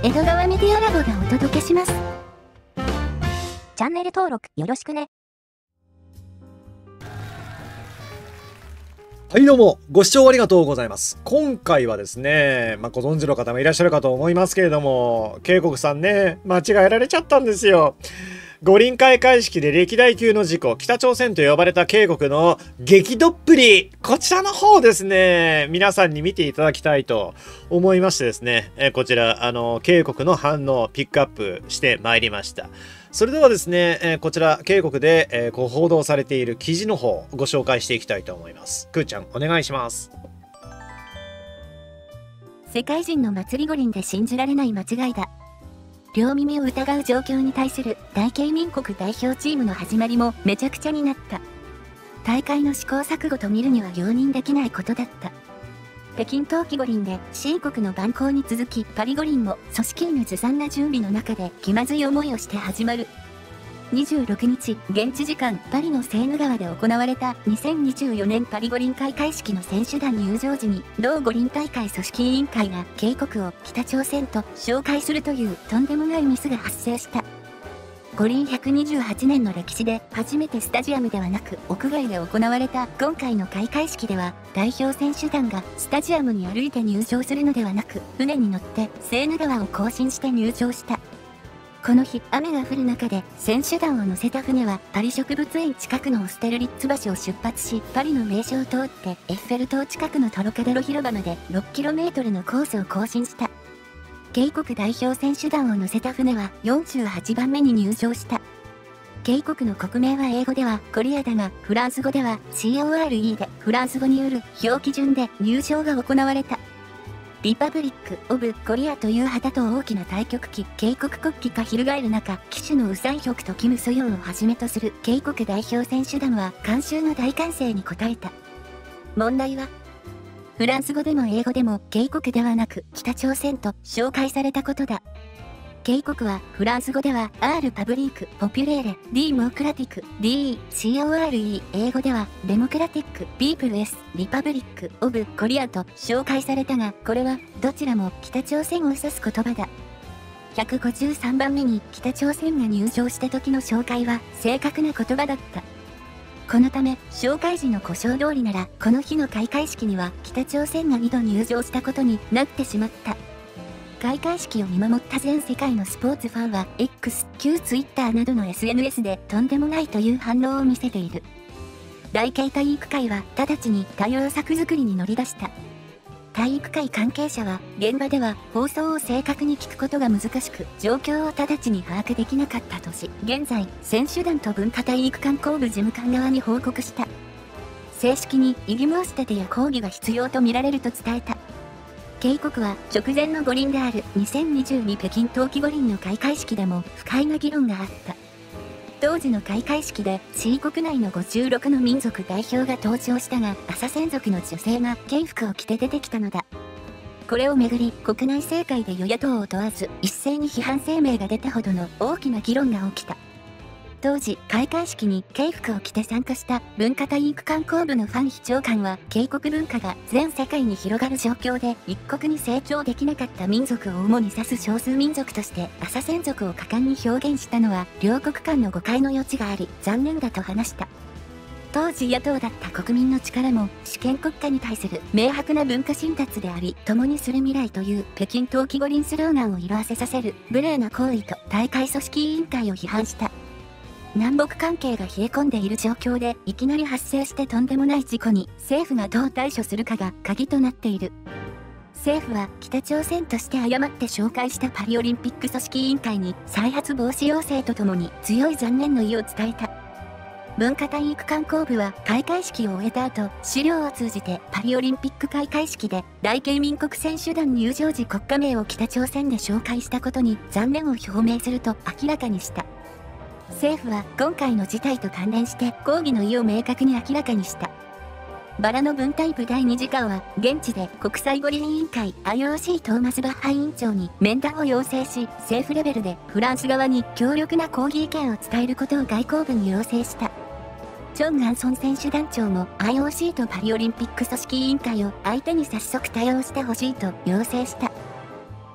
江戸川メディアラボがお届けします。チャンネル登録よろしくね。 はい、どうもご視聴ありがとうございます。今回はですね、ご存知の方もいらっしゃるかと思いますけれども、渓谷さんね、間違えられちゃったんですよ。五輪開会式で歴代級の事故、北朝鮮と呼ばれた渓谷の激怒っぷり、こちらの方ですね、皆さんに見ていただきたいと思いましてですね、こちら渓谷の反応をピックアップしてまいりました。それではですね、こちら渓谷で、報道されている記事の方ご紹介していきたいと思います。くーちゃんお願いします。 世界人の祭り五輪で信じられない間違いだ。両耳を疑う状況に対する大慶民国代表チームの始まりもめちゃくちゃになった。大会の試行錯誤と見るには容認できないことだった。北京冬季五輪で C 国の蛮行に続きパリ五輪も組織委のずさんな準備の中で気まずい思いをして始まる。26日、現地時間パリのセーヌ川で行われた2024年パリ五輪開会式の選手団入場時に、同五輪大会組織委員会が渓谷を北朝鮮と紹介するというとんでもないミスが発生した。五輪128年の歴史で初めてスタジアムではなく屋外で行われた今回の開会式では、代表選手団がスタジアムに歩いて入場するのではなく、船に乗ってセーヌ川を行進して入場した。この日、雨が降る中で選手団を乗せた船はパリ植物園近くのオステルリッツ橋を出発し、パリの名所を通ってエッフェル塔近くのトロカデロ広場まで 6km のコースを行進した。渓谷代表選手団を乗せた船は48番目に入場した。渓谷の国名は英語ではコリアだが、フランス語では CORE で、フランス語による表記順で入場が行われた。リパブリック・オブ・コリアという旗と大きな太極旗、渓谷国旗が翻る中、旗手のウ・サンヒョクとキム・ソヨンをはじめとする渓谷代表選手団は観衆の大歓声に応えた。問題は、フランス語でも英語でも渓谷ではなく北朝鮮と紹介されたことだ。渓谷はフランス語では R パブリーク・ポピュレーレ・ディモクラティック・DECORE、 英語ではデモクラティック・ピープル S・リパブリック・オブ・コリアと紹介されたが、これはどちらも北朝鮮を指す言葉だ。153番目に北朝鮮が入場した時の紹介は正確な言葉だった。このため、紹介時の呼称通りなら、この日の開会式には北朝鮮が2度入場したことになってしまった。開会式を見守った全世界のスポーツファンは X、旧 Twitter などの SNS でとんでもないという反応を見せている。大慶体育会は直ちに対応策作りに乗り出した。体育会関係者は、現場では放送を正確に聞くことが難しく、状況を直ちに把握できなかったとし、現在、選手団と文化体育観光部事務官側に報告した。正式に異議申し立てや抗議が必要とみられると伝えた。渓谷は直前の五輪である2022北京冬季五輪の開会式でも不快な議論があった。当時の開会式で C 国内の56の民族代表が登場したが、朝鮮族の女性が警服を着て出てきたのだ。これをめぐり国内政界で与野党を問わず一斉に批判声明が出たほどの大きな議論が起きた。当時、開会式に警服を着て参加した文化体育観光部のファン秘長官は、渓谷文化が全世界に広がる状況で一国に成長できなかった民族を主に指す少数民族として朝鮮族を果敢に表現したのは両国間の誤解の余地があり残念だと話した。当時野党だった国民の力も主権国家に対する明白な文化侵奪であり、共にする未来という北京冬季五輪スローガンを色あせさせる無礼な行為と大会組織委員会を批判した。南北関係が冷え込んでいる状況でいきなり発生してとんでもない事故に政府がどう対処するかが鍵となっている。政府は北朝鮮として誤って紹介したパリオリンピック組織委員会に再発防止要請とともに強い残念の意を伝えた。文化体育観光部は開会式を終えた後、資料を通じてパリオリンピック開会式で大慶民国選手団入場時国家名を北朝鮮で紹介したことに残念を表明すると明らかにした。政府は今回の事態と関連して抗議の意を明確に明らかにした。バラの文体部第2次官は現地で国際五輪委員会 IOC トーマス・バッハ委員長に面談を要請し、政府レベルでフランス側に強力な抗議意見を伝えることを外交部に要請した。チョン・ガンソン選手団長も IOC とパリオリンピック組織委員会を相手に早速対応してほしいと要請した。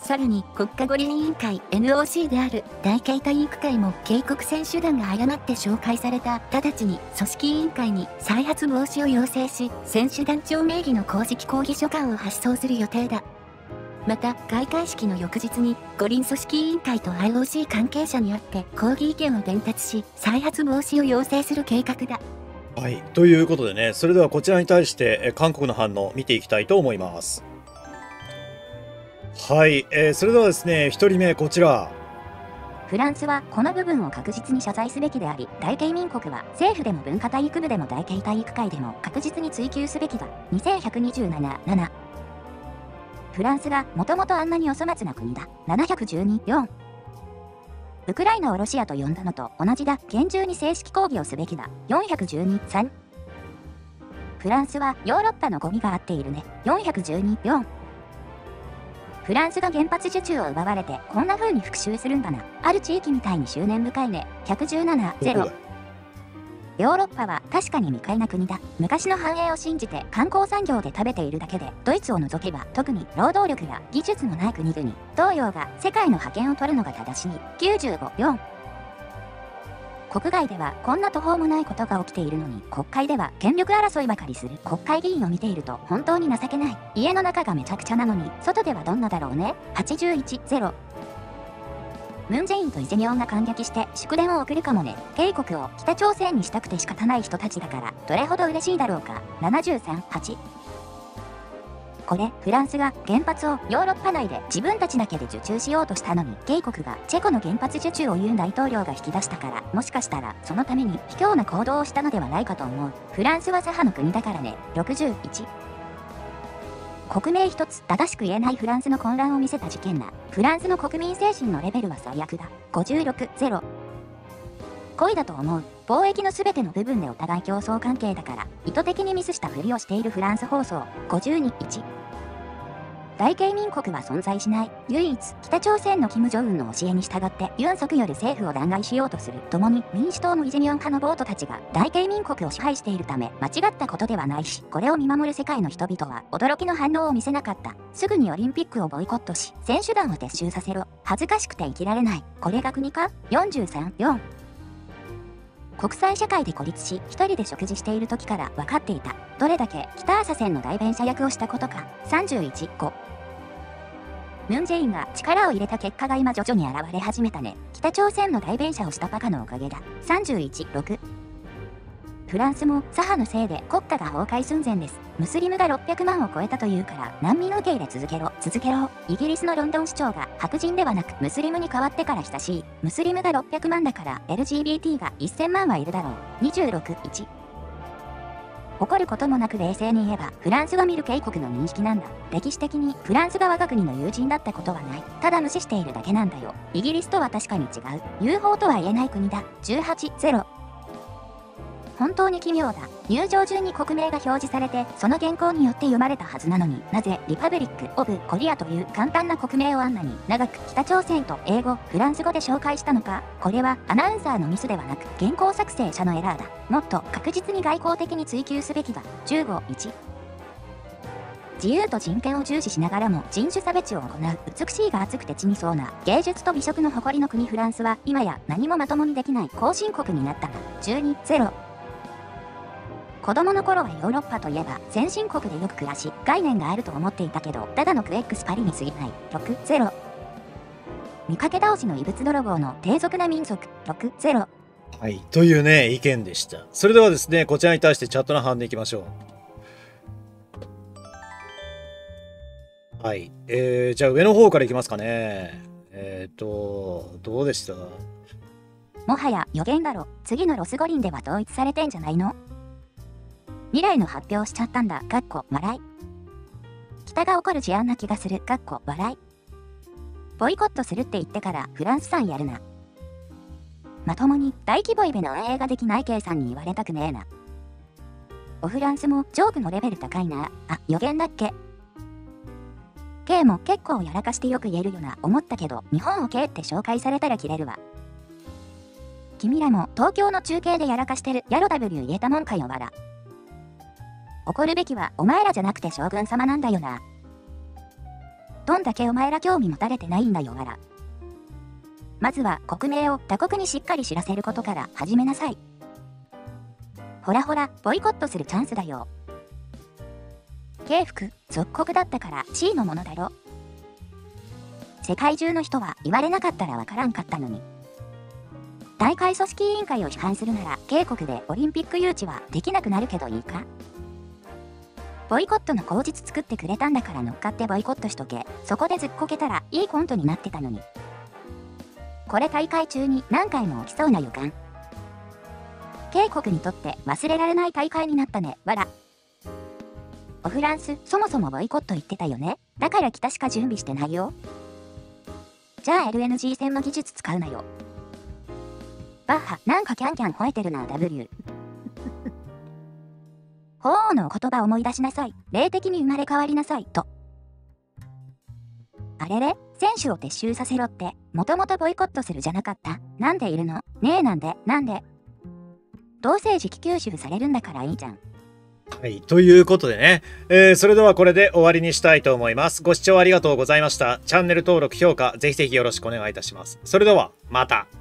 さらに国家五輪委員会 NOC である大慶体育会も警告選手団が誤って紹介された直ちに組織委員会に再発防止を要請し、選手団長名義の公式抗議書簡を発送する予定だ。また開会式の翌日に五輪組織委員会と IOC 関係者に会って抗議意見を伝達し、再発防止を要請する計画だ。 はい、ということでね、それではこちらに対して韓国の反応を見ていきたいと思います。はい、それではですね、1人目こちら。 フランスはこの部分を確実に謝罪すべきであり、大慶民国は政府でも文化体育部でも大慶体育会でも確実に追及すべきだ。2127-7。フランスがもともとあんなにお粗末な国だ。712-4。ウクライナをロシアと呼んだのと同じだ。厳重に正式抗議をすべきだ。412-3。フランスはヨーロッパのゴミが合っているね。412-4。フランスが原発受注を奪われてこんな風に復讐するんだな。ある地域みたいに執念深いね。117-0。ヨーロッパは確かに未開な国だ。昔の繁栄を信じて観光産業で食べているだけで、ドイツを除けば特に労働力や技術のない国々、東洋が世界の覇権を取るのが正しい。95-4。国外ではこんな途方もないことが起きているのに、国会では権力争いばかりする国会議員を見ていると本当に情けない。家の中がめちゃくちゃなのに外ではどんなだろうね。81-0。ムン・ジェインとイ・ジェミョンが感激して祝電を送るかもね。警告を北朝鮮にしたくて仕方ない人たちだからどれほど嬉しいだろうか。73-8。これフランスが原発をヨーロッパ内で自分たちだけで受注しようとしたのに、警告がチェコの原発受注をユン大統領が引き出したから、もしかしたらそのために卑怯な行動をしたのではないかと思う。フランスは左派の国だからね。61。国名一つ正しく言えないフランスの混乱を見せた事件だ。フランスの国民精神のレベルは最悪だ。56-0。恋だと思う。貿易のすべての部分でお互い競争関係だから意図的にミスしたふりをしているフランス放送。52-1。大慶民国は存在しない。唯一北朝鮮の金正恩の教えに従ってユン・ソクヨル政府を弾劾しようとする。共に民主党のイ・ジェミョン派の暴徒たちが大慶民国を支配しているため間違ったことではないし、これを見守る世界の人々は驚きの反応を見せなかった。すぐにオリンピックをボイコットし選手団を撤収させろ。恥ずかしくて生きられない。これが国か。43-4。国際社会で孤立し一人で食事している時から分かっていた。どれだけ北朝鮮の代弁者役をしたことか。31-5。ムン・ジェインが力を入れた結果が今徐々に現れ始めたね。北朝鮮の代弁者をしたバカのおかげだ。31-6。フランスも左派のせいで国家が崩壊寸前です。ムスリムが600万を超えたというから難民受け入れ続けろ。イギリスのロンドン市長が白人ではなくムスリムに変わってから親しい。ムスリムが600万だから LGBT が1000万はいるだろう。26-1。誇ることもなく冷静に言えばフランスが見る警告の認識なんだ。歴史的にフランスが我が国の友人だったことはない。ただ無視しているだけなんだよ。イギリスとは確かに違う。UFO とは言えない国だ。18-0。本当に奇妙だ。入場順に国名が表示されてその原稿によって読まれたはずなのに、なぜリパブリック・オブ・コリアという簡単な国名をあんなに長く北朝鮮と英語、フランス語で紹介したのか。これはアナウンサーのミスではなく原稿作成者のエラーだ。もっと確実に外交的に追求すべきだ。15-1。自由と人権を重視しながらも人種差別を行う美しいが熱くて血にそうな芸術と美食の誇りの国フランスは今や何もまともにできない後進国になったが。12-0。子供の頃はヨーロッパといえば先進国でよく暮らし概念があると思っていたけど、ただのクエックスパリに過ぎない。6-0。見かけ倒しの異物泥棒の低俗な民族。6-0。 はい、というね意見でした。それではですね、こちらに対してチャットの反応いきましょう。はい、じゃあ上の方からいきますかね。どうでした？ もはや予言だろ。次のロス五輪では統一されてんじゃないの？未来の発表しちゃったんだ。笑い。北が起こる事案な気がする。笑い。ボイコットするって言ってからフランスさんやるな。まともに大規模イベの運営ができない K さんに言われたくねえな。おフランスもジョークのレベル高いな。あ、予言だっけ。K も結構やらかしてよく言えるよな。思ったけど日本を K って紹介されたらキレるわ。君らも東京の中継でやらかしてる。やろ W 言えたもんかよ。わら。怒るべきはお前らじゃなくて将軍様なんだよな。 どんだけお前ら興味持たれてないんだよわら。まずは国名を他国にしっかり知らせることから始めなさい。ほらほら、ボイコットするチャンスだよ。慶福、属国だったから地位のものだろ。世界中の人は言われなかったらわからんかったのに。大会組織委員会を批判するなら、慶国でオリンピック誘致はできなくなるけどいいか？ボイコットの口実作ってくれたんだから乗っかってボイコットしとけ。そこでずっこけたらいいコントになってたのに。これ大会中に何回も起きそうな予感。慶国にとって忘れられない大会になったね、わら。おフランス、そもそもボイコット言ってたよね。だから北しか準備してないよ。じゃあ LNG 戦の技術使うなよ。バッハ、なんかキャンキャン吠えてるな、W。法王のお言葉思い出しなさい。霊的に生まれ変わりなさい、と。あれれ、選手を撤収させろって、もともとボイコットするじゃなかった？なんでいるの？ねえ、なんでどうせ時期吸収されるんだからいいじゃん。 はい、ということでね、それではこれで終わりにしたいと思います。ご視聴ありがとうございました。チャンネル登録、評価、ぜひぜひよろしくお願いいたします。それでは、また。